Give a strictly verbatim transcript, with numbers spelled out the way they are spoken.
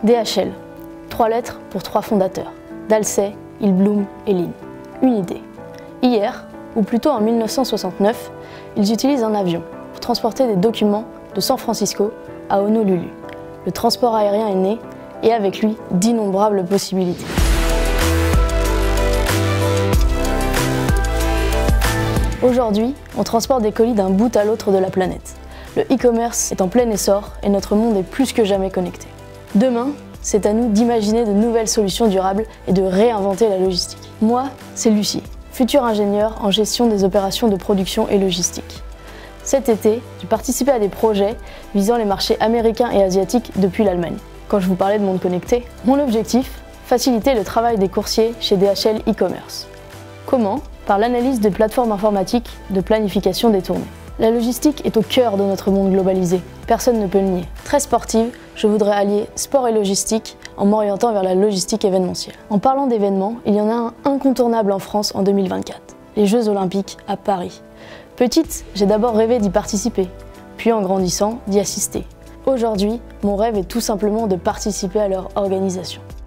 D H L, trois lettres pour trois fondateurs, Dalsey, Hillblum et Lin. Une idée. Hier, ou plutôt en mille neuf cent soixante-neuf, ils utilisent un avion pour transporter des documents de San Francisco à Honolulu. Le transport aérien est né et avec lui d'innombrables possibilités. Aujourd'hui, on transporte des colis d'un bout à l'autre de la planète. Le e-commerce est en plein essor et notre monde est plus que jamais connecté. Demain, c'est à nous d'imaginer de nouvelles solutions durables et de réinventer la logistique. Moi, c'est Lucie, future ingénieure en gestion des opérations de production et logistique. Cet été, j'ai participé à des projets visant les marchés américains et asiatiques depuis l'Allemagne. Quand je vous parlais de monde connecté, mon objectif, faciliter le travail des coursiers chez D H L e-commerce. Comment ? Par l'analyse de plateformes informatiques de planification des tournées. La logistique est au cœur de notre monde globalisé, personne ne peut le nier. Très sportive, je voudrais allier sport et logistique en m'orientant vers la logistique événementielle. En parlant d'événements, il y en a un incontournable en France en deux mille vingt-quatre, les Jeux Olympiques à Paris. Petite, j'ai d'abord rêvé d'y participer, puis en grandissant, d'y assister. Aujourd'hui, mon rêve est tout simplement de participer à leur organisation.